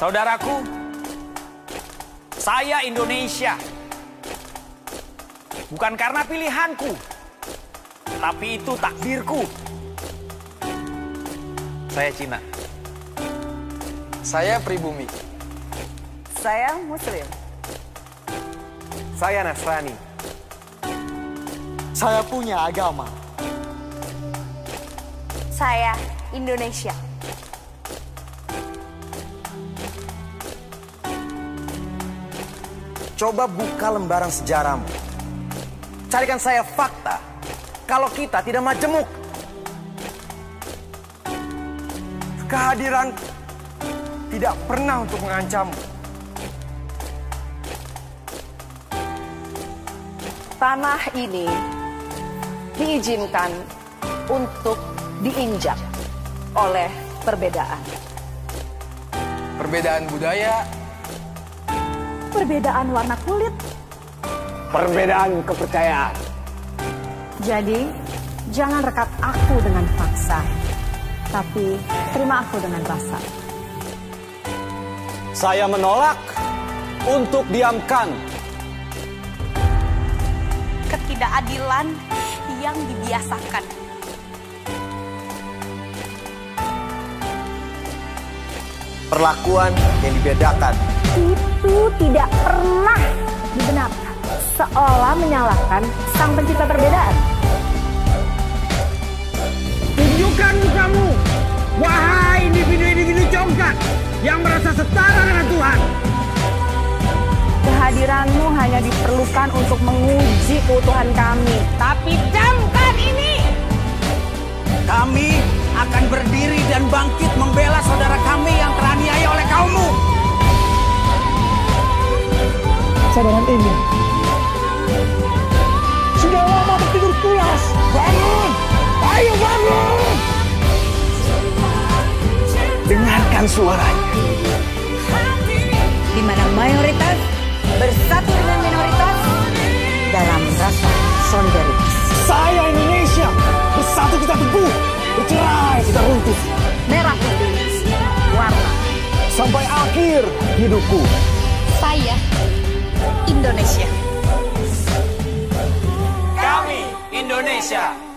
Saudaraku, saya Indonesia. Bukan karena pilihanku, tapi itu takdirku. Saya Cina. Saya pribumi. Saya Muslim. Saya Nasrani. Saya punya agama. Saya Indonesia. Coba buka lembaran sejarahmu. Carikan saya fakta kalau kita tidak majemuk. Kehadiran tidak pernah untuk mengancammu. Tanah ini diizinkan untuk diinjak oleh perbedaan. Perbedaan budaya, Perbedaan warna kulit. Perbedaan kepercayaan. Jadi, jangan rekat aku dengan paksa, tapi terima aku dengan rasa. Saya menolak untuk diamkan. Ketidakadilan yang dibiasakan. Perlakuan yang dibedakan. Itu tidak pernah dibenarkan, seolah menyalahkan sang pencipta perbedaan. Tunjukkan mukamu, wahai individu-individu congkak yang merasa setara dengan Tuhan. Kehadiranmu hanya diperlukan untuk menguji keutuhan kami. Tapi camkan ini. Kami akan berdiri dan bangkit membela saudara kami yang teraniaya oleh kaummu. Cadangan ini sudah lama tertidur pulas. Bangun! Ayo bangun! Dengarkan suaranya. Di mana mayoritas bersatu dengan minoritas dalam rasa solidaritas. Saya Indonesia, bersatu kita teguh, bercerai kita runtuh. Merah putih, warna. Sampai akhir hidupku. Saya Indonesia. Kami Indonesia.